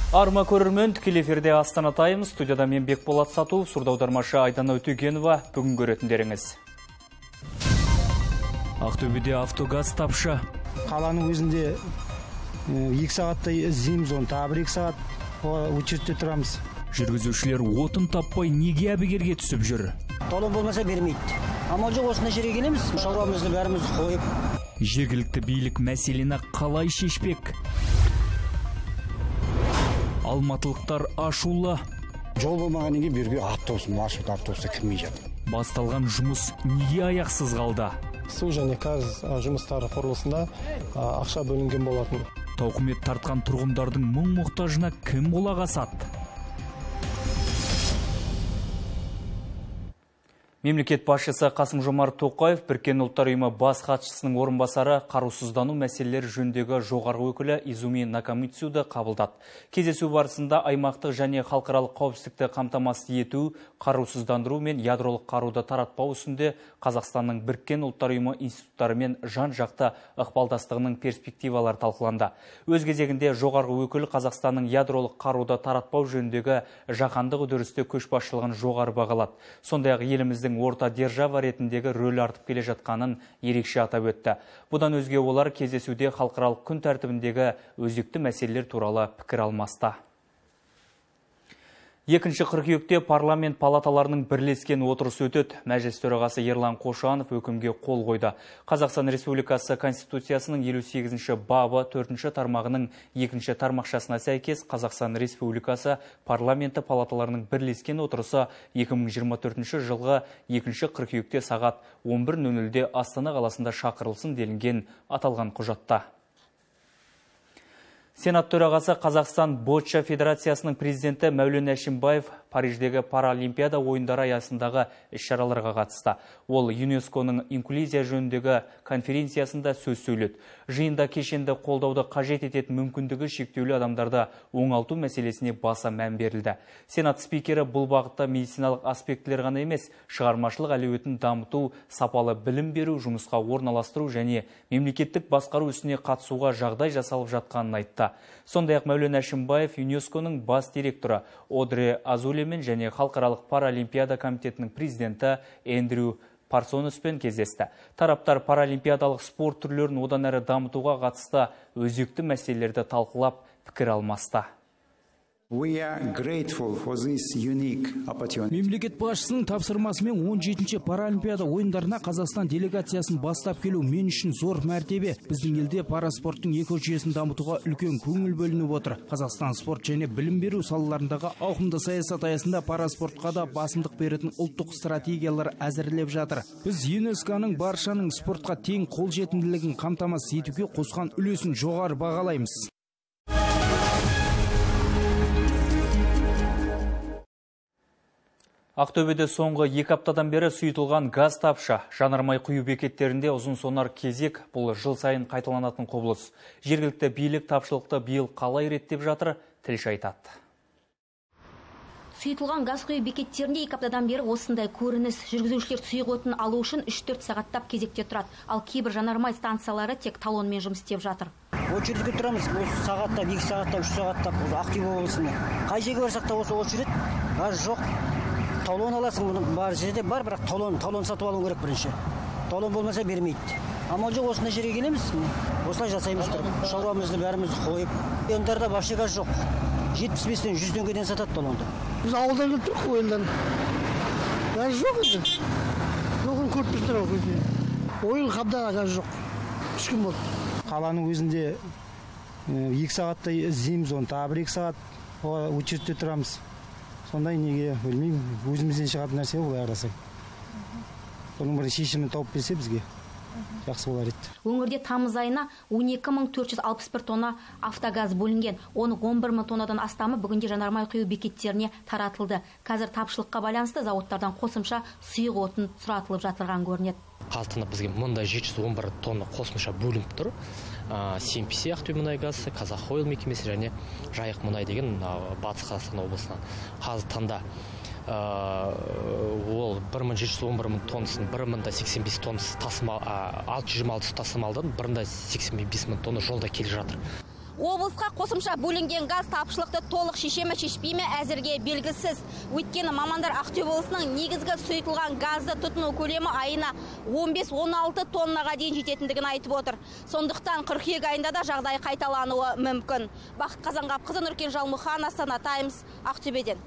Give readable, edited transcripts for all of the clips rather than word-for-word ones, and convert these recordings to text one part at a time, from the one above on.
Арма көрермен, тікелей эфирде Астана Таймс, студияда мен Бекболат Сату, сурдаудармашы Айдана Өтегенова, бүгін көретіндеріңіз. Ақтөбеде автогаз тапшы. Қаланың өзінде 2 сағаттай іздейміз, оны тағы 1-2 сағат очередте тұрамыз. Жүргізушілер отын таппай неге әбігерге түсіп жүр? Талон болмаса бермейді. Амал жоқ, осында жерге келеміз, шаруамызды бәріміз қойып. Жергілікті билік мәселені қалай шешпек? Алматылықтар ашулы. Жол болмағаннан кейін берге маршрут автобуста кірмей жатыр. Басталған жұмыс неге аяқсыз қалды? Су және газ жұмыстары құрылысында ақша бөлінген болатын. Тауқымет тартқан тұрғындардың мұң-мұқтажына кім құлақ асады? Мемлекет басшысы Қасым-Жомарт Тоқаев Біріккен ұлттар ұйымы бас хатшысының орынбасары қарусыздану мәселелері жөніндегі жоғарғы өкілі Изуми Накамицуды қабылдады. Кездесу барысында аймақтық және халықаралық қауіпсіздікті қамтамасыз ету, қарусыздандыру мен ядролық қаруды таратпау үстінде Қазақстанның Біріккен ұлттар ұйымы институттарымен жан-жақты ықпалдастығының перспективалары талқыланды. Өз кезегінде жоғарғы өкіл Қазақстанның ядролық қаруды таратпау жөніндегі жаһандық үдерісте көшбасшылығын жоғары бағалады. Сондай-ақ еліміздің орта держава ретіндегі рөлі артып келе жатқанын ерекше атап өтті. Бұдан өзге олар кездесуде халықаралық күн тәртібіндегі өзекті мәселелер туралы пікір алмасты. 2 қыркүйекте парламент палаталарының бірлескен отырысы өтеді. Мәжіліс төрағасы Ерлан Қошанов өкімге қол қойды. Қазақстан Республикасы Конституциясының 58-ші бабы 4-ші тармағының 2-ші тармақшасына сәйкес Қазақстан Республикасы парламенті палаталарының бірлескен отырысы 2024 жылғы 2 қыркүйекте сағат 11:00-де Астана қаласында шақырылсын делінген аталған құжатта. Сенат төрағасы Қазақстан Бокс Федерациясының президенті Мәулен Әшімбаев Париждегі Паралимпиада ойындары аясындағы іс-шараларға қатысты. Ол ЮНЕСКОның инклюзия жөніндегі конференциясында сөз сөйледі. Жиында кешенді қолдауды қажет ететін мүмкіндігі шектеулі адамдарды оңалту мәселесіне баса мән берілді. Сенат спикері бұл бағытта медициналық аспектілер ғана емес, шығармашылық әлеуетін дамыту, сапалы білім беру, жұмысқа орналастыру және мемлекеттік басқару ісіне қатысуға жағдай жасалып жатқанын айтты. Сондай-ақ Мәулен Әшімбаев ЮНЕСКОның бас директоры Одре Азулемен және Халықаралық паралимпиада комитетінің президенті Эндрю Парсоныспен кездесті. Тараптар паралимпиадалық спорт түрлерін одан әрі дамытуға қатысты өзекті мәселелерді талқылап пікір алмасты. Мемлекет басшысының тапсырмасымен 17-ші паралимпиада ойындарына Қазақстан делегациясын бастап келу мен үшін зор мәртебе. Біздің елде параспорттың жүйесін дамытуға үлкен көңіл бөлініп отыр. Қазақстан спорт және білім беру салаларындағы ауқымды саясат аясында параспортқа да басымдық беретін ұлттық стратегиялар әзірлеп жатыр. Біз ЮНЕСКОның баршаның спортқа тең қолжетімділігін қамтамасыз етуге қосқан үлесін жоғары бағалаймыз. Ақтөбеде соңғы 2 аптадан бері сұйытылған газ тапшы. Жанармай құю бекеттерінде ұзын сонар кезек, бұл жыл сайын қайталанатын құбылыс. Жергілікті билік тапшылықты биыл қалай реттеп жатыр, тілші айтады. Сұйытылған газ құю бекеттерінде 2 аптадан бері осындай көрініс. Жүргізушілер сұйық отын алу үшін 3-4 сағаттап кезекте тұрады. Ал кейбір жанармай станциялары тек талонмен жұмыс істеп жатыр. Очередке тұрамыз, осы сағаттап, 2 сағаттап, 3 сағаттап, Ақтөбе облысында. Қай жерге барсақ та осы очеред, газ жоқ. Талон аласың, бар жерде бар, бірақ талон сатып алу керек бірінші. Талон болмаса бермейді. Амал жоқ, осында жерге келеміз, осылай жасаймыз тұрып. Шаруамызды бәріміз қойып. Ойындарда вообще газ жоқ. 75-тен 100 теңгеден сатады талонды. Біз ауылдан келіп тұрық ойындан. Газ жоқ еді. Жоғын көріп тұрдыр ол кезде. Ойын қабдаға газ жоқ. 3 күн болды. Қаланың өзінде 2 сағаттай іздейміз, оны тағы 1-2 сағат очередте тұрамыз. Сондай неге білмеймін, өзімізден шығатын нәрсе олай арасай. Оның бір шешімін тауып берсе бізге жақсы болар еді. Өңірде тамыз айына 12.461 тонна автогаз бөлінген. Оның 11.000 тоннадан астамы бүгінде жанармай құю бекеттеріне таратылды. Қазір тапшылыққа байланысты зауыттардан қосымша сұйық отын сұратылып жатырған көрінеді. Қалтына бізге мұнда 711 тонна қосымша бөлініп тұр. СМПС Ақтөбемұнайгаз, Қазақойл мекемесі және Жайық мұнай деген Батыс Қазақстан облысынан. Қазір таңда ол 1711 тоннасын 1085 тоннасы 626 тасымалдан 185 мың тонна жолда келе жатыр. Облысқа қосымша бөлінген газ тапшылықты толық шешеме шешпейме әзірге белгісіз. Өйткені мамандар Ақтөбе облысының негізгі сұйытылған газды тұтыну көлемі айына 15-16 тоннаға дейін жететіндігін айтып отыр. Сондықтан қыркүйек айында да жағдай қайталануы мүмкін. Бақыт Қазанғапқызы, Нұркен Жалмұхан, Астана Таймс, Ақтөбеден.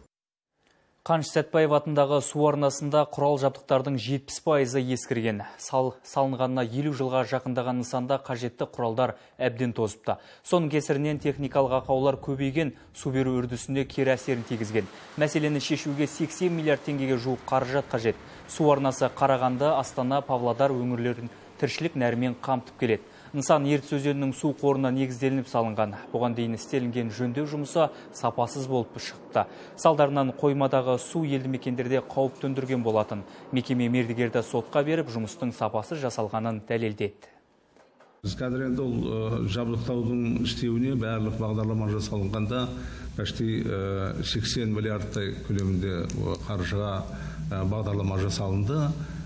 Қаныш Сәтпаев атындағы су арнасында құрал жабдықтардың 70% ескірген. Салынғанына 50 жылға жақындаған нысанда қажетті құралдар әбден тозыпты. Соның кесірінен техникалық ақаулар көбейген, су беру үрдісіне кері әсерін тигізген. Мәселені шешуге 80 миллиард теңгеге жуық қаражат қажет. Су арнасы Қарағанды, Астана, Павлодар өңірлерін тіршілік нәрімен қамтып келеді. Нысан Ертіс өзенінің су қорына негізделініп салынған. Бұған дейін істелінген жөндеу жұмысы сапасыз болып шықты. Салдарынан қоймадағы су елді мекендерде қауіп төндірген болатын. Мекеме мердігерді сотқа беріп, жұмыстың сапасыз жасалғанын дәлелдеді. Біз қазір енді ол жабдықтаудың істеуіне барлық бағдарлама жасалынғанда почти 80 миллиардтай көлемінде қаржыға бағдарлама жасалынды.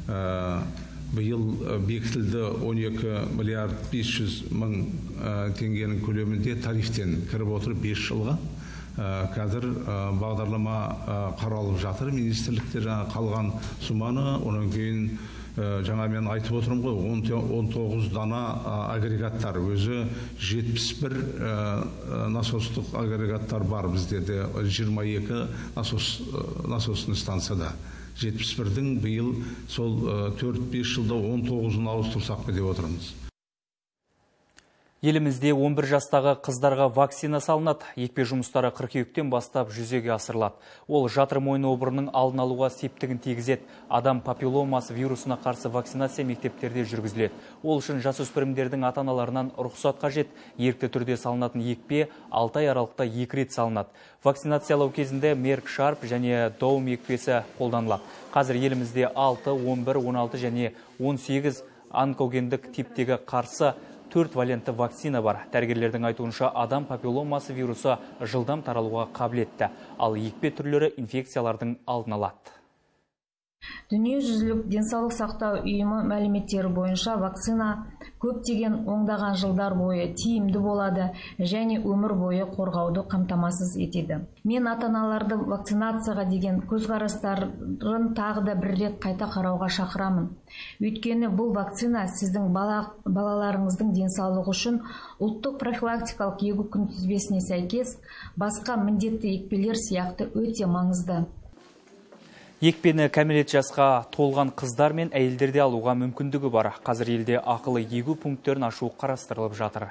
Биыл бекітілді 12 миллиард 500 мың теңгенің көлемінде тарифтен кіріп отыр 5 жылға. Қазір бағдарлама қаралып жатыр. Министрліктер қалған суманы, онан кейін жаңа мен айтып отырмын ғой, 19 дана агрегаттар, өзі 71 насостық агрегаттар бар бізде де, 22 насостный станцияда. 71-дің биыл сол 4-5 жылда 19-ын ауыстырсақ деп отырмыз. Елімізде 11 жастағы қыздарға вакцина салынады. Екпе жұмыстары қыркүйектен бастап жүзеге асырылады. Ол жатыр мойны обырының алдын алуға септігін тигізеді. Адам папилломасы вирусына қарсы вакцинация мектептерде жүргізіледі. Ол үшін жасөспірімдердің ата-аналарынан рұқсат қажет. Ерікті түрде салынатын екпе 6 ай аралықта 2 рет салынады. Вакцинациялау кезінде Мерк Шарп және Доум екпесі қолданылады. Қазір елімізде 6, 11, 16 және 18 онкогендік типтегі қарсы 4 валентті вакцина бар. Дәрігерлердің айтуынша адам папилломасы вирусы жылдам таралуға қабілетті, ал екпе түрлері инфекциялардың алдын алады. Дүниежүзілік денсаулық сақтау ұйымы мәліметтері бойынша вакцина көптеген оңдаған жылдар бойы тиімді болады және өмір бойы қорғауды қамтамасыз етеді. Мен ата-аналарды вакцинацияға деген көзқарастарын тағы да бір рет қайта қарауға шақырамын. Өйткені бұл вакцина сіздің балаларыңыздың денсаулығы үшін ұлттық профилактикалық егу күнтізбесіне сәйкес басқа міндетті екпелер сияқты өте маңызды. Екпені кәмелет жасқа толған қыздар мен әйелдерде алуға мүмкіндігі бар. Қазір елде ақылы егу пункттерін ашу қарастырылып жатыр.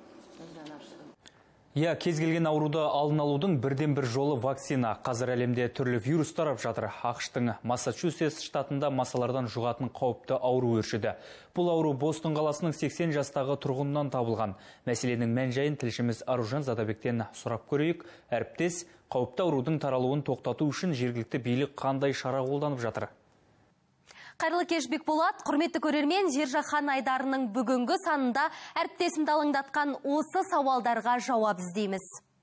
Кез келген ауруды алдын алудың бірден-бір жолы вакцина. Қазір әлемде түрлі вирус тарап жатыр. ақш-тың Массачусетс штатында масалардан жұғатын қауіпті ауру өршіді. Бұл ауру Бостон қаласының 80 жастағы тұрғынынан табылған. Мәселенің мән-жайын тілшіміз Аружан Задабектен сұрап көрейік. Әріптес, қауіпті аурудың таралуын тоқтату үшін жергілікті билік қандай шара қолданып жатыр? Қайырлы кеш Бекболат, құрметті көрермен, жер жаһан айдарының бүгінгі санында әріптесімді алаңдатқан осы сауалдарға жауап іздейміз.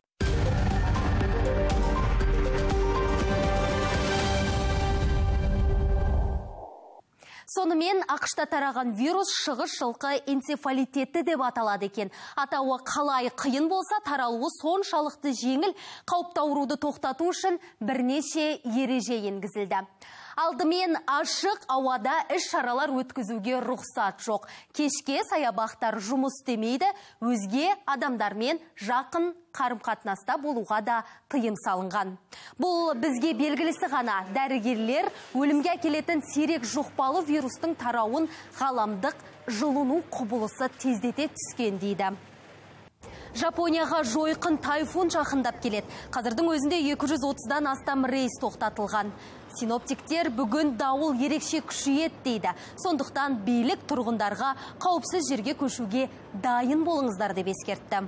Сонымен ақшта тараған вирус шығыс жылқы энцефалитеті деп аталады екен. Атауы қалай қиын болса, таралуы соншалықты жеңіл, қауіпті ауруды тоқтату үшін бірнеше ереже енгізілді. Алдымен ашық ауада іс-шаралар өткізуге рұқсат жоқ. Кешке саябақтар жұмыс істемейді, өзге адамдармен жақын қарым-қатынаста болуға да тыйым салынған. Бұл бізге белгілісі ғана. Дәрігерлер өлімге әкелетін сирек жұқпалы вирустың тарауын ғаламдық жылыну құбылысы тездете түскен дейді. Жапонияға жойқын тайфун жақындап келеді. Қазірдің өзінде 230-дан астам рейс тоқтатылған. Синоптиктер бүгін дауыл ерекше күшейеді дейді. Сондықтан билік тұрғындарға қауіпсіз жерге көшуге дайын болыңыздар деп ескертті.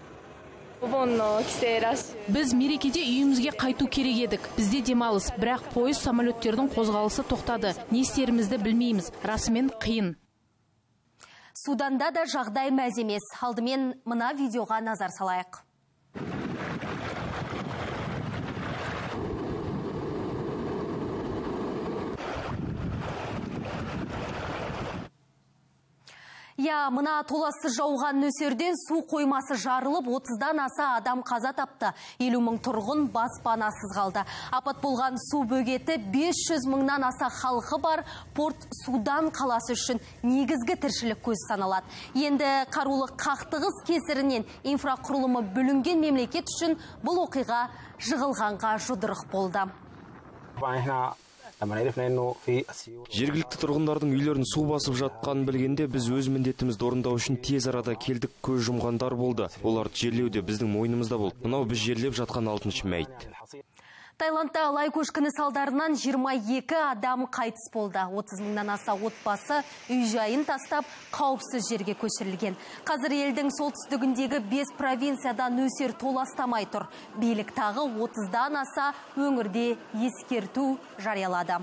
Біз мерекеде үйімізге қайту керек едік. Бізде демалыс, бірақ пойыз самолеттердің қозғалысы тоқтады. Не істерімізді білмейміз. Расымен қиын. Суданда да жағдай мәз емес. Алдымен мына видеоға назар салайық. Я, мына толассыз жауған нөсерден су қоймасы жарылып, 30-дан аса адам қаза тапты. 50 мың тұрғын баспанасыз қалды. Апат болған су бөгеті 500 мыңнан аса халқы бар Порт Судан қаласы үшін негізгі тіршілік көз саналады. Енді қарулы қақтығыс кесірінен инфрақұрылымы бүлінген мемлекет үшін бұл оқиға жығылғанға жұдырық болды. Жергілікті тұрғындардың үйлерін су басып жатқанын білгенде біз өз міндетімізді орындау үшін тез арада келдік, көз жұмғандар болды. Оларды жерлеуде біздің мойнымызда болды. Мынау біз жерлеп жатқан 6-шы мәйіт. Таиландта лай көшкіні салдарынан 22 адам қайтыс болды. 30 мыңнан аса отбасы үй-жайын тастап қауіпсіз жерге көшірілген. Қазір елдің солтүстігіндегі 5 провинцияда нөсер толастамай тұр. Билік тағы 30-дан аса өңірде ескерту жариялады.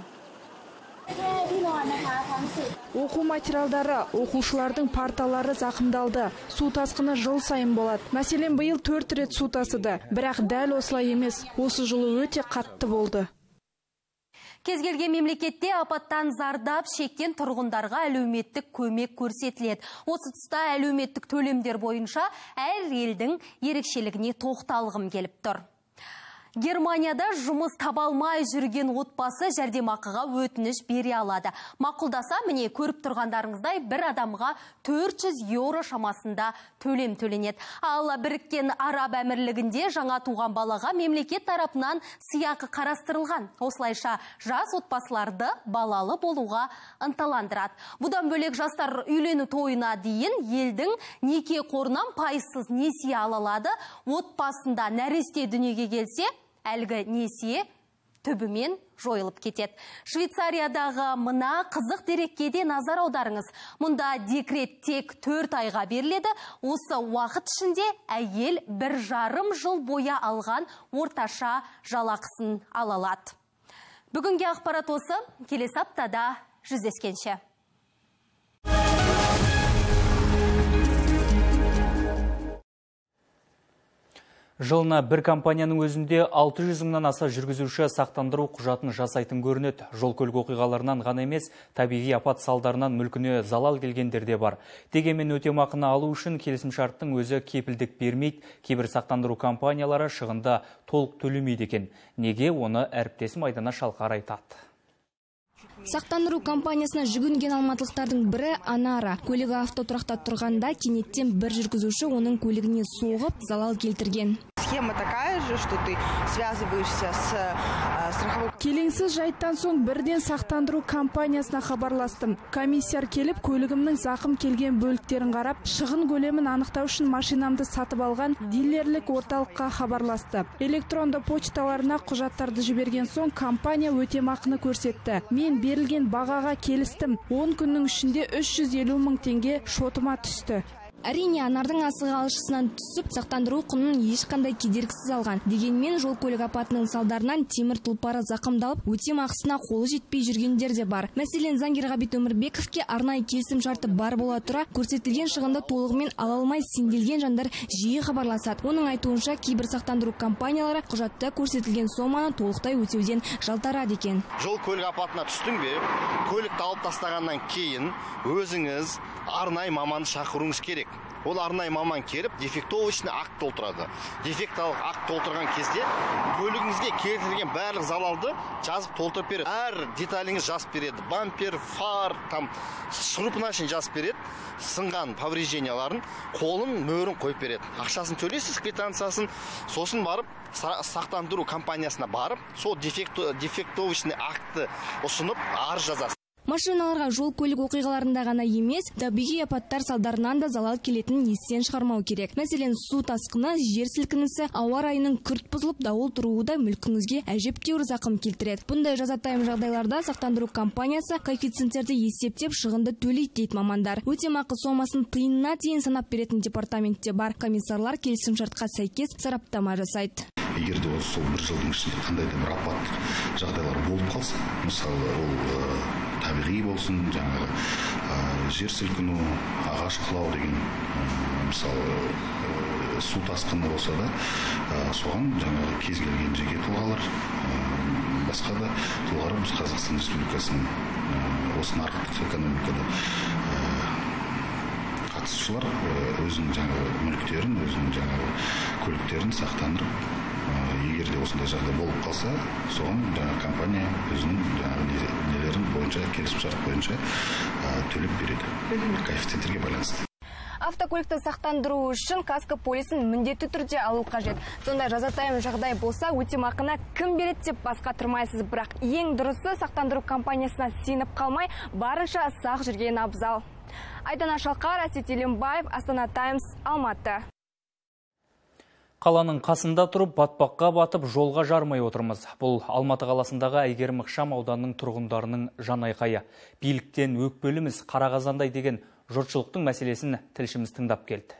Оқу материалдары, оқушылардың парталары зақымдалды. Су тасқыны жыл сайын болады. Мәселен, биыл 4 рет су тасыды. Бірақ дәл осылай емес. Осы жылы өте қатты болды. Кез келген мемлекетте апаттан зардап шеккен тұрғындарға әлеуметтік көмек көрсетіледі. Осы тұста әлеуметтік төлемдер бойынша әр елдің ерекшелігіне тоқталғым келіп тұр. Германияда жұмыс таба алмай жүрген отбасы жәрдемақыға өтініш бере алады. Мақұлдаса, міне көріп тұрғандарыңыздай бір адамға 400 еуро шамасында төлем төленеді. Ал Біріккен Араб Әмірлігінде жаңа туған балаға мемлекет тарапынан сыйақы қарастырылған. Осылайша жас отбасыларды балалы болуға ынталандырады. Бұдан бөлек жастар үйлену тойына дейін елдің неке қорынан пайызсыз несие ала алады. Отбасында нәресте дүниеге келсе, әлгі несие түбімен жойылып кетеді. Швейцариядағы мына қызық дерекке де назар аударыңыз. Мұнда декрет тек 4 айға беріледі. Осы уақыт ішінде әйел 1,5 жыл бойы алған орташа жалақысын ала алады. Бүгінге ақпарат осы, келесі аптада жүздескенше. Жылына бір компанияның өзінде 600 мыңнан аса жүргізуші сақтандыру құжатын жасайтын көрінеді. Жол-көлік оқиғаларынан ғана емес, табиғи апат салдарынан мүлкіне залал келгендер де бар. Дегенмен өтемақыны алу үшін келісімшарттың өзі кепілдік бермейді. Кейбір сақтандыру компаниялары шығында толық төлемейді екен. Неге, оны әріптесім Айдана Шалқар айтады. Сақтандыру компаниясына жүгінген алматылықтардың бірі Анара. Көлігі автотұрақта тұрғанда кенеттен бір жүргізуші оның көлігіне соғып, залал келтірген. Схема такая же, что ты связываешься с страховой. Келеңсіз жайттан соң бірден сақтандыру компаниясына хабарластым. Комиссияр келіп, көлігімнің зақым келген бөліктерін қарап, шығын көлемін анықтау үшін машинамды сатып алған дилерлік орталыққа хабарласты. Электронды почталарына құжаттарды жіберген соң компания өтемақыны көрсетті. Мен берілген бағаға келістім. 10 күннің ішінде 350 мың теңге шотыма түсті. Әрине, Анардың асығы алшысынан түсіп, сақтандыру құнын ешқандай кедергісіз алған. Дегенмен жол көлік апатының салдарынан темір тұлпары зақымдалып, өтемақысына қолы жетпей жүргендер де бар. Мәселен, заңгер Ғабит Өмірбековке арнайы келісім шарты бар бола тұра, көрсетілген шығынды толығымен ала алмай сенделген жандар жиі хабарласады. Оның айтуынша, кейбір сақтандыру компаниялары құжатта көрсетілген соманы толықтай өтеуден жалтарады екен. Жол көлік апатына түстің бе? Көлікті алып тастағаннан кейін өзіңіз арнайы маманды шақыруыңыз керек. Ол арнайы маман келіп, дефектовочный акт толтырады. Дефекталық акт толтырған кезде көлігіңізге келтірген барлық залалды жазып толтырып береді. Әр деталіңіз жазып береді. Бампер, фар, шурупына шейін жазып береді. Сынған поврежденияларын, қолын, мөрін қойып береді. Ақшасын төлейсіз, квитанциясын, сосын барып сақтандыру компаниясына барып, сол дефектовочный актты ұсынып арыз жазасыз. Машиналарға жол көлік оқиғаларында ғана емес, табиғи апаттар салдарынан да залал келетінін естен шығармау керек. Мәселен, су тасқыны, жер сілкінісі, ауа райының күрт бұзылып, дауыл тұруы да мүлкіңізге әжептәуір зақым келтіреді. Бұндай жазатайым жағдайларда сақтандыру компаниясы коэффициенттерді есептеп шығынды төлейді дейді мамандар. Өтемақы сомасын тиынына дейін санап беретін департаментте бар комиссарлар келісімшартқа сәйкес сараптама жасайды. Егер де сол бір жылдың ішінде қандай да бір апаттық жағдайлар болып қалса, мысалы ол табиғи болсын, жаңағы жер сілкіну, ағаш құлау деген, мысалы су тасқыны болса да, соған жаңағы кез келген жеке тұлғалар, басқа да тұлғалар біз Қазақстан Республикасының осы нарықтық экономикада қатысушылар өзінің жаңағы мүліктерін, өзінің жаңағы көліктерін сақтандырып, егер де осындай жағдай болып қалса, соған жаңағы компания өзінің жаңағы нелерін бойынша, келісімшарт бойынша төлеп береді, коэффициенттерге байланысты. Автокөлікті сақтандыру үшін каско полисін міндетті түрде алу қажет. Сондай жазатайым жағдай болса, өтемақыны кім береді деп басқа тұрмайсыз, бірақ ең дұрысы сақтандыру компаниясына сеніп қалмай, барынша сақ жүрген абзал. Айдана Шалқар, Әсет Елембаев, Астана Таймс, Алматы. Қаланың қасында тұрып, батпаққа батып, жолға жармай отырмыз. Бұл Алматы қаласындағы Әйгерім ықшам ауданның тұрғындарының жан айқайы. Биліктен өкпеліміз қарағазандай деген жұртшылықтың мәселесін тілшіміз тыңдап келді.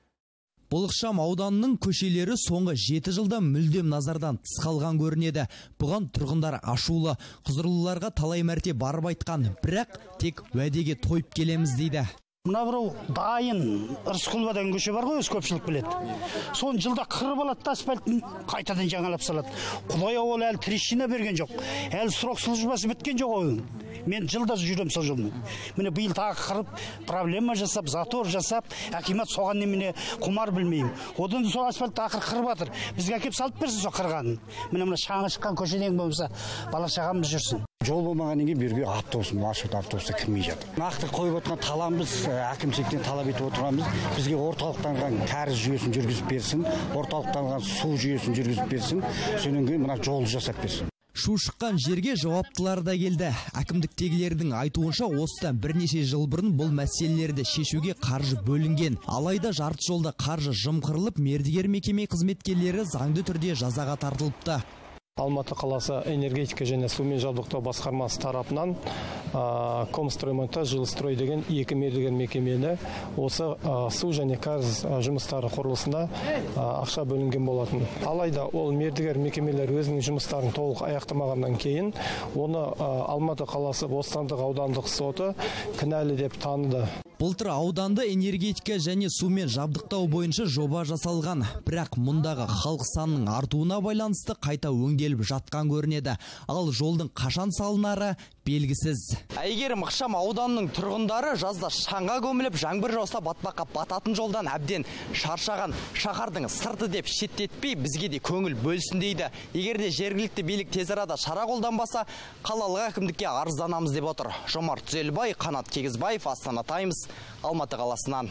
Бұл ықшам ауданның көшелері соңғы 7 жылда мүлдем назардан тыс қалған көрінеді. Бұған тұрғындар ашулы, құзырлыларға талай мәрте барып айтқан, бірақ тек уәдеге тойып келеміз дейді. Мына бірі дайын Рысқұлова деген көше бар ғой, өз көпшілік біледі. Соны жылда қырып алады, асфальтын қайтадан жаңалап салады. Құдай ол әлі трещина берген жоқ. Әлі срок службасы біткен жоқ ойын. Мен жылда жүрем сол жолмен. Міне биыл тағы қырып, проблема жасап, затор жасап, акимат соған немене құмар білмеймін. Одан сол асфальтты ақыр қырып жатыр. Бізге әкеп салып берсін сол қырғанын. Міне шаңы шыққан көшеден болмаса, бала шағамыз жүрсін. Жол болмағаннан кейін берге автобус, маршрут автобуста кірмей жатыр. Нақты қойып отырған талабымыз, әкімшіліктен талап етіп отырғанбыз, бізге орталықтанған кәріз жүйесін жүргізіп берсін, орталықтанған су жүйесін жүргізіп берсін, сонан кейін мына жолды жасап берсін. Шу шыққан жерге жауаптылар да келді. Әкімдіктегілердің айтуынша осыдан бірнеше жыл бұрын бұл мәселелерді шешуге қаржы бөлінген. Алайда жарты жолда қаржы жымқырылып, мердігер мекеме қызметкерлері заңды түрде жазаға тартылыпты. Алматы қаласы энергетика және сумен жабдықтау басқармасы тарапынан Комстроймонтаж, Жилстрой деген екі мердігер мекемені осы су және кәріз жұмыстары құрылысына ақша бөлінген болатын. Алайда ол мердігер мекемелер өзінің жұмыстарын толық аяқтамағаннан кейін оны Алматы қаласы Бостандық аудандық соты кінәлі деп таныды. Былтыр ауданды энергетика және сумен жабдықтау бойынша жоба жасалған, бірақ мұндағы халық санының артуына байланысты қайта өңделіп жатқан көрінеді. Ал жолдың қашан салынары белгісіз. Әйгерім ықшам ауданның тұрғындары жазда шаңға көміліп, жаңбыр жауса батпаққа бататын жолдан әбден шаршаған. Шаһардың сырты деп шеттетпей, бізге де көңіл бөлсін дейді. Егер де жергілікті билік тез арада шара қолданбаса, қалалық әкімдікке арызданамыз деп отыр. Жомарт Түзелбай, Қанат Кегізбаев, Астана Таймс, Алматы қаласынан.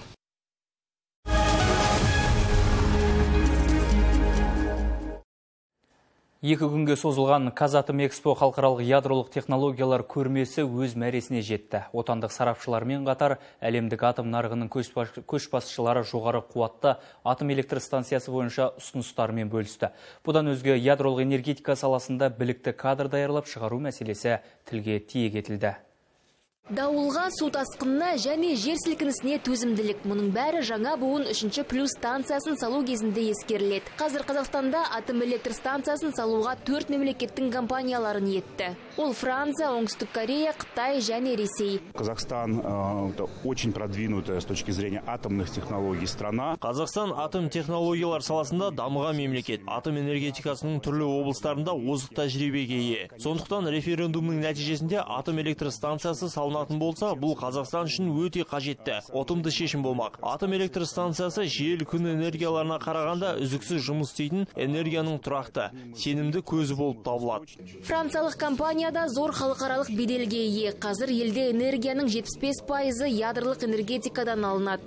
Екі күнге созылған Казатомэкспо халықаралық ядролық технологиялар көрмесі өз мәресіне жетті. Отандық сарапшылармен қатар әлемдік атом нарығының көшбасшылары жоғары қуатты атом электр станциясы бойынша ұсыныстарымен бөлісті. Бұдан өзге ядролық энергетика саласында білікті кадр даярлап шығару мәселесі тілге тиек етілді. Дауылға, су тасқынына және жер сілкінісіне төзімділік. Мұның бәрі жаңа буын 3 плюс станциясын салу кезінде ескеріледі. Қазір Қазақстанда атом электр станциясын салуға 4 мемлекеттің компаниялары ниетті. Ол Франция, Оңтүстік Корея, Қытай және Ресей. Казахстан очень продвинутая с точки зрения атомных технологий страна. Қазақстан атом технологиялар саласында дамыған мемлекет. Атом энергетикасының түрлі облыстарында озық тәжірибеге ие. Сондықтан референдумның нәтижесінде атом электр станциясы салынатын болса, бұл Қазақстан үшін өте қажетті, ұтымды шешім болмақ. Атом электр станциясы жел, күн энергияларына қарағанда үздіксіз жұмыс істейтін энергияның тұрақты, сенімді көзі болып табылады. Франциялық компанияда зор халықаралық беделге ие. Қазір елде энергияның 75% ядролық энергетикадан алынады.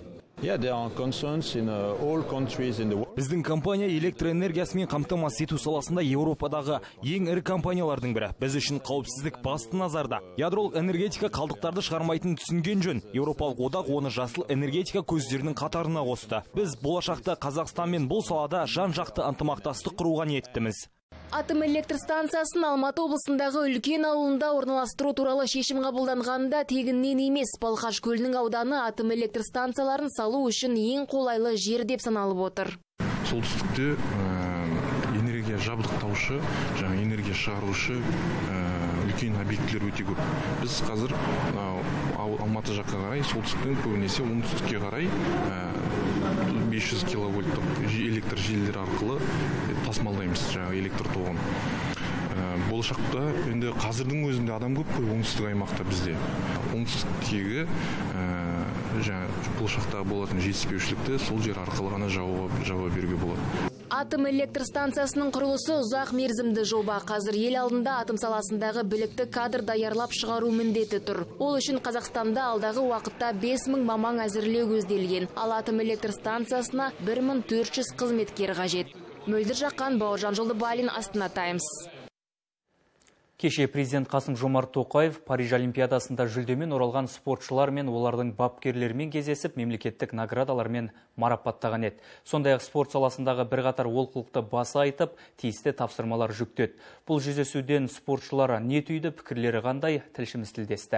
Біздің компания электроэнергиясымен қамтамасыз ету саласында Еуропадағы ең ірі компаниялардың бірі. Біз үшін қауіпсіздік басты назарда. Ядролық энергетика қалдықтарды шығармайтынын түсінген жөн. Еуропалық одақ оны жасыл энергетика көздерінің қатарына қосты. Біз болашақта Қазақстанмен бұл салада жан-жақты ынтымақтастық құруға ниеттіміз. Атом электр станциясын Алматы облысындағы үлкен ауылында орналастыру туралы шешім қабылданғанда тегіннен емес. Балқаш көлінің ауданы атом электр станцияларын салу үшін ең қолайлы жер деп саналып отыр. Солтүстікте энергия жабдықтаушы, жаңа энергия шығарушы үлкен объектілер өте көп. Біз қазір Алматы жаққа қарай, солтүстіктен көбінесе оңтүстікке қарай 500 киловольттық электр желілері арқылы тасымалдаймыз жаңағы электр тоғын. Болашақта енді қазірдің өзінде адам көп қой оңтүстік аймақта бізде. Оңтүстіктегі болашақта болатын жетіспеушілікті сол жер арқылы ғана жауап беруге болады. Атом электр станциясының құрылысы ұзақ мерзімді жоба. Қазір ел алдында атом саласындағы білікті кадр даярлап шығару міндеті тұр. Ол үшін Қазақстанда алдағы уақытта 5000 маман әзірлеу көзделген. Ал атом электр станциясына 1400 қызметкер қажет. Мөлдір Жақан, Бауыржан Жолдыбалин, Астана Таймс. Кеше президент Қасым-Жомарт Тоқаев Париж Олимпиадасында жүлдемен оралған спортшылар мен олардың бапкерлерімен кездесіп, мемлекеттік наградалармен марапаттаған еді. Сондай-ақ спорт саласындағы бірқатар олқылықты баса айтып, тиісті тапсырмалар жүктеді. Бұл жүздесуден спортшылар не түйді, пікірлері қандай, тілшіміз тілдесті.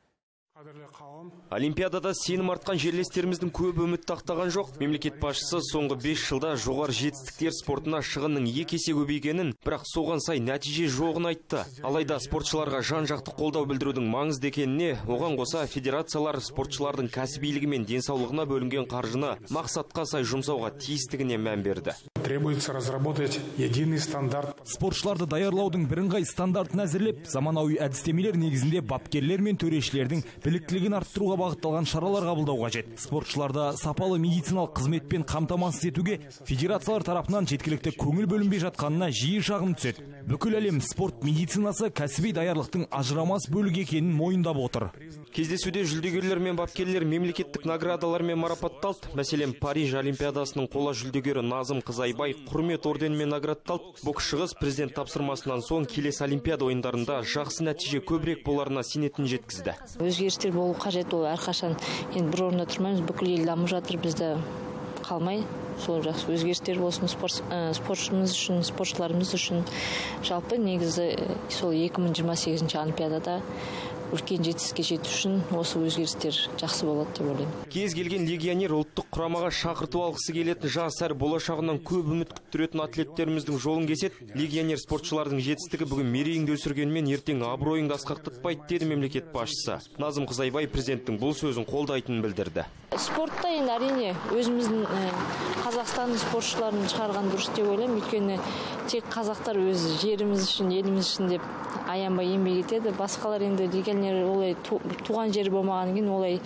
Олимпиадада сенім артқан жерлестеріміздің көбі үміт ақтаған жоқ. Мемлекет басшысы соңғы 5 жылда жоғары жетістіктер спортына шығынның 2 есе көбейгенін, бірақ соған сай нәтиже жоғын айтты. Алайда спортшыларға жан-жақты қолдау білдірудің маңызды екеніне, оған қоса федерациялар спортшылардың кәсібилігі мен денсаулығына бөлінген қаржыны мақсатқа сай жұмсауға тиістігіне мән берді. Требуется разработать единый стандарт. Спортшыларды даярлаудың бірыңғай стандартын әзірлеп, заманауи әдістемелер негізінде бапкерлер мен төрешілердің біліктілігін арттыруға бағытталған шаралар қабылдау қажет. Спортшыларды сапалы медициналық қызметпен қамтамасыз етуге федерациялар тарапынан жеткілікті көңіл бөлінбей жатқанына жиі шағым түседі. Бүкіл әлем спорт медицинасы кәсіби даярлықтың ажырамас бөлігі екенін мойындап отыр. Кездесуде жүлдегерлер мен бапкерлер мемлекеттік наградалармен марапатталды. Мәселен, Париж Олимпиадасының қола жүлдегері Назым Қызайбай құрмет орденімен наградталды. Боксшығыз президент тапсырмасынан соң келесі Олимпиада ойындарында жақсы нәтиже көбірек боларына сенетінін жеткізді. Өзгерістер болу қажет, ол әрқашан енді бір орында тұрмаймыз, бүкіл ел дамып жатыр, бізді қалмай сол жақсы өзгерістер болсын спортшымыз үшін, спортшыларымыз үшін. Жалпы негізі сол 2028 Олимпиадада үлкен жетістікке жету үшін осы өзгерістер жақсы болады деп ойлаймын. Кез келген легионер ұлттық құрамаға шақырту алғысы келетін жас әрі болашағынан көп үміт күттіретін атлеттеріміздің жолын кеседі. Легионер спортшылардың жетістігі бүгін мерейіңді өсіргенмен ертең абыройыңды асқақтатпайды деді мемлекет басшысы. Назым Қызайбай президенттің бұл сөзін қолдайтынын білдірді. Спортта енді әрине өзіміздің Қазақстанның спортшыларын шығарған дұрыс деп ойлаймын. Өйткені тек қазақтар өз жеріміз үшін, еліміз үшін деп аянбай еңбек етеді. Басқалар енді легионер олай туған жері болмаған кейін олай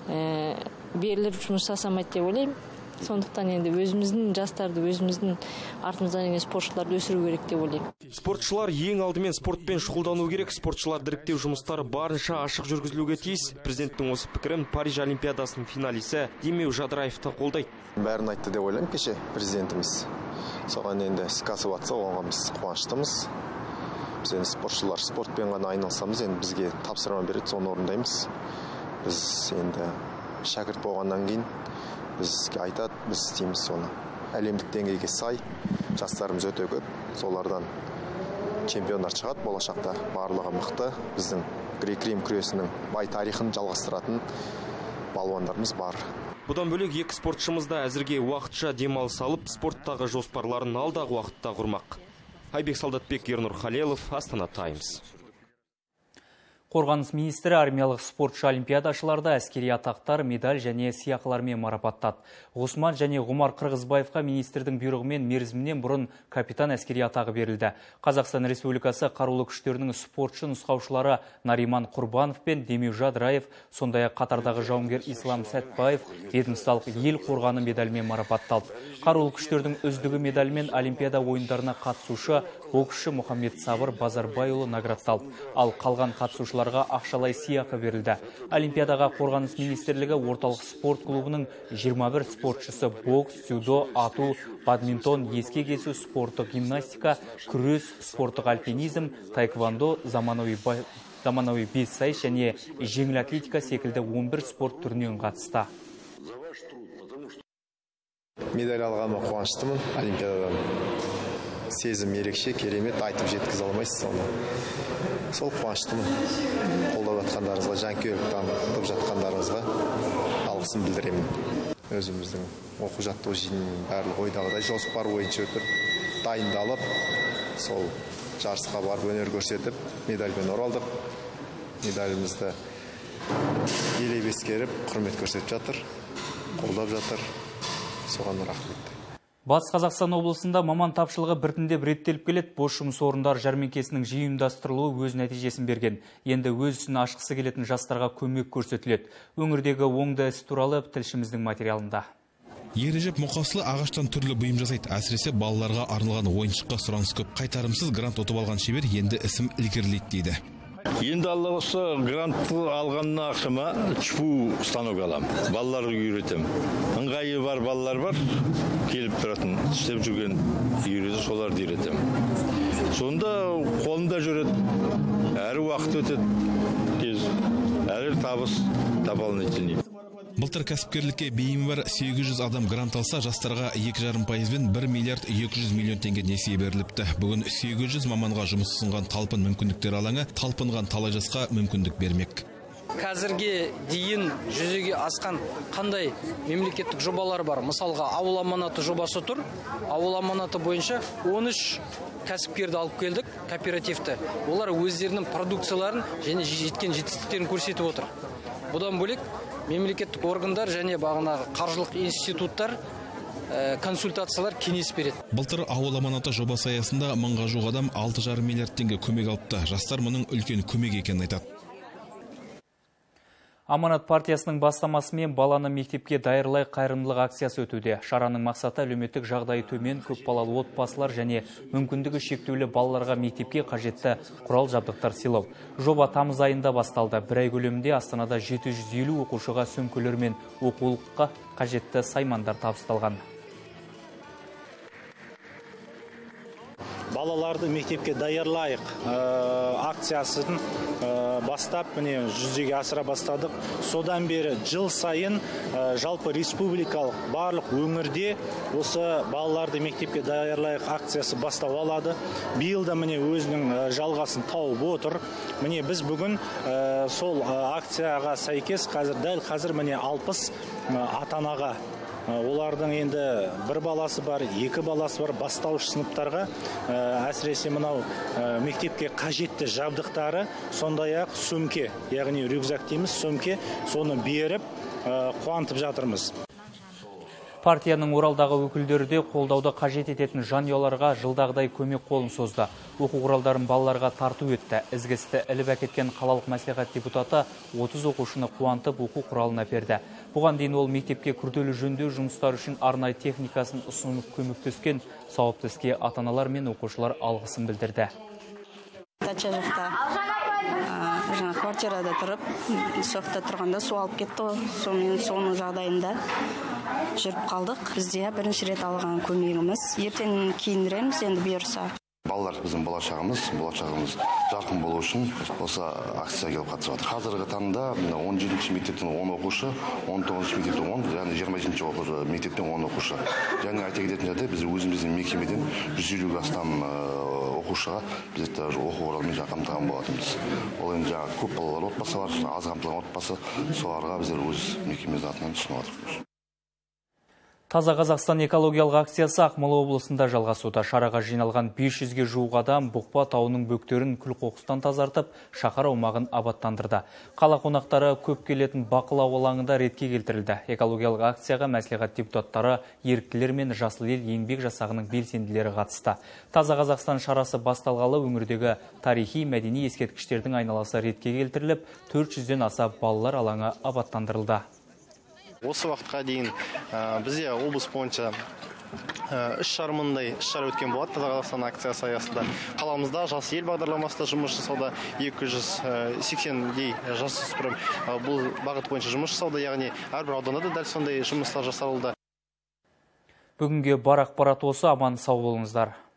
беріліп жұмыс жасамайды деп ойлаймын. Сондықтан енді өзіміздің жастарды, өзіміздің артымыздан спортшыларды өсіру керек деп ойлаймын. Спортшылар ең алдымен спортпен шұғылдану керек. Спортшылар іріктеу жұмыстары барынша ашық жүргізілуге тиіс. Президенттің осы пікірін Париж Олимпиадасының финалисі Демеу Жадыраевты қолдайды. Бәрін айтты деп ойлаймын кеше президентіміз. Соған енді іске асып жатса, оған біз қуаныштымыз. Біз енді спортшылар спортпен ғана айналысамыз, енді бізге тапсырма береді, соны орындаймыз. Біз енді шәкірт болғаннан кейін бізге айтады, біз істейміз соны. Әлемдік деңгейге сай, жастарымыз өте көп, солардан чемпиондар шығады, болашақта барлығы мықты. Біздің грек-рим күресінің бай тарихын жалғастыратын балуандарымыз бар. Бұдан бөлек екі спортшымыз да әзірге уақытша демалыс алып, спорттағы жоспарларын алдағы уақытта құрмақ. Айбек Солдатбек, Ернұр Халелов, Астана Таймс. Қорғаныс министрі армиялық спортшы олимпиадашыларды әскери атақтар, медаль және сыйақылармен марапаттады. Ғұсман және Ғұмар Қырғызбаевқа министрдің бұйрығымен мерзімінен бұрын капитан әскери атағы берілді. Қазақстан Республикасы қарулы күштерінің спортшы нұсқаушылары Нариман Құрбанов пен Демеу Жадыраев, сондай-ақ қатардағы жауынгер Ислам Сәтбаев ведомстволық ел қорғаны медальмен марапатталды. Қарулы күштердің үздігі медальмен олимпиада ойындарына қатысушы боксшы Мұхаммед Сабыр Базарбайұлы наградталды. Ал қалған қатысушыларға ақшалай сыйақы берілді. Олимпиадаға қорғаныс министрлігі орталық спорт клубының 21 спортшысы бокс, дзюдо, ату, бадминтон, еске кесу, спорттық гимнастика, күрес, спорттық альпинизм, таэквондо, заманауи бес сайыс және жеңіл атлетика секілді 11 спорт түрінен қатысты. Медаль алғаныма қуаныштымын. Олимпиададан сезім ерекше, керемет, айтып жеткізе алмайсыз соны. Сол қуаныштымын. Қолдап жатқандарыңызға, жанкүйерлік танытып жатқандарыңызға алғысын білдіремін. Өзіміздің оқу жаттығу жиынының барлығы ойдағыдай жоспар бойынша өтіп, дайындалып, сол жарысқа барып өнер көрсетіп, медальмен оралдық. Медалімізді елеп ескеріп, құрмет көрсетіп жатыр, қолдап жатыр. Соған рахмет. Батыс Қазақстан облысында маман тапшылығы біртіндеп реттеліп келеді. Бос жұмыс орындар жәрмеңкесінің жиі ұйымдастырылуы өз нәтижесін берген. Енді өз ісін ашқысы келетін жастарға көмек көрсетіледі. Өңірдегі оңды іс туралы тілшіміздің материалында. Ережеп Мұқаслы ағаштан түрлі бұйым жасайды. Әсіресе балаларға арналған ойыншыққа сұраныс көп. Қайтарымсыз грант ұтып алған шебер енді ісім ілгерілейді дейді. Енді алла осы грантты алғанына ақшама чпу станок алам. Балаларды үйретем. Ыңғайы бар балалар бар, келіп тұратын, істеп жүрген үйреті соларды үйретем. Сонда қолында жүреді, әрі уақыт өтеді, тез, әрі табыс дополнительный. Былтыр кәсіпкерлікке бейімі бар 800 адам грант алса, жастарға 2,5%-бен 1 миллиард 200 миллион теңге несие беріліпті. Бүгін 800 маманға жұмыс ұсынған Талпын мүмкіндіктер алаңы талпынған талай жасқа мүмкіндік бермек. Қазірге дейін жүзеге асқан қандай мемлекеттік жобалар бар? Мысалға, ауыл аманаты жобасы тұр. Ауыл аманаты бойынша 13 кәсіпкерді алып келдік, кооперативті. Олар өздерінің продукцияларын және жеткен жетістіктерін көрсетіп отыр. Бұдан бөлек мемлекеттік органдар және бағанағы қаржылық институттар консультациялар кеңес береді. Былтыр ауыл аманаты жобасы аясында 1000-ға жуық адам 6,5 миллиард теңге көмек алыпты. Жастар мұның үлкен көмек екенін айтады. Аманат партиясының бастамасымен баланы мектепке даярлай қайырымдылық акциясы өтуде. Шараның мақсаты әлеуметтік жағдайы төмен көпбалалы отбасылар және мүмкіндігі шектеулі балаларға мектепке қажетті құрал жабдықтар сыйлау. Жоба тамыз айында басталды. Бір ай көлемінде Астанада 750 оқушыға сөмкелер мен оқулыққа қажетті саймандар табысталған. Балаларды мектепке даярлайық акциясын бастап, міне жүзеге асыра бастадық. Содан бері жыл сайын жалпы республикалық барлық өңірде осы балаларды мектепке даярлайық акциясы бастау алады. Биыл да міне өзінің жалғасын тауып отыр. Міне біз бүгін сол акцияға сәйкес дәл қазір міне 60 ата-анаға, олардың енді бір баласы бар, 2 баласы бар бастауыш сыныптарға әсіресе мынау мектепке қажетті жабдықтары, сондай-ақ сөмке, яғни рюкзак дейміз, сөмке, соны беріп қуантып жатырмыз. Партияның Оралдағы өкілдері де қолдауды қажет ететін жанұяларға жылдағыдай көмек қолын созды. Оқу құралдарын балаларға тарту етті. Ізгі істі іліп әкеткен қалалық мәслихат депутаты 30 оқушыны қуантып оқу құралын әперді. Бұған дейін ол мектепке күрделі жөндеу жұмыстары үшін арнайы техникасын ұсынып көмектескен. Сауапты іске ата-аналар мен оқушылар алғысын білдірді. Дача жақта жаңа квартирада тұрып, соқта тұрғанда су алып кетті. Соның жағдайында жүріп қалдық. Бізде бірінші рет алған көмегіміз. Ертең кейіндіреміз енді бұйырса. Балалар біздің болашағымыз жарқын болу үшін осы акцияға келіп қатысып жатыр. Қазіргі таңда 17-ші мектептен 10 оқушы, 19-ші мектептен 10, және 20-ші мектептен 10 оқушы. Және айта кететін жерде біз өзіміздің мекемеден 150-ге астам оқушыға біз оқу құралымен қамтыған болатынбыз. Ол енді көп балалар отбасы бар, аз қамтылған отбасы, соларға біздер өз мекемеміздің атынан ұсынып жатырмыз. Таза Қазақстан экологиялық акциясы Ақмола облысында жалғасуда. Шараға жиналған 500-ге жуық адам Бұқпа тауының бөктерін күл-қоқыстан тазартып, шаһар аумағын абаттандырды. Қала қонақтары көп келетін бақылау алаңында ретке келтірілді. Экологиялық акцияға мәслихат депутаттары, еріктілер мен Жасыл ел еңбек жасағының белсенділері қатысты. Таза Қазақстан шарасы басталғалы өңірдегі тарихи мәдени ескерткіштердің айналасы ретке келтіріліп, 400-ден аса балалар алаңы абаттандырылды. Осы вақытқа дейін бізде облыс бойынша іс-шара өткен болады. Таза Қазақстан акциясы аясында қаламызда Жасыл ел бағдарламасында жұмыс жасауда 280-дей жасөспірім бұл бағыт бойынша жұмыс жасауда, яғни әрбір ауданда да дәл сондай жұмыстар жасалуда. Бүгінге бар ақпарат осы, аман сау болыңыздар.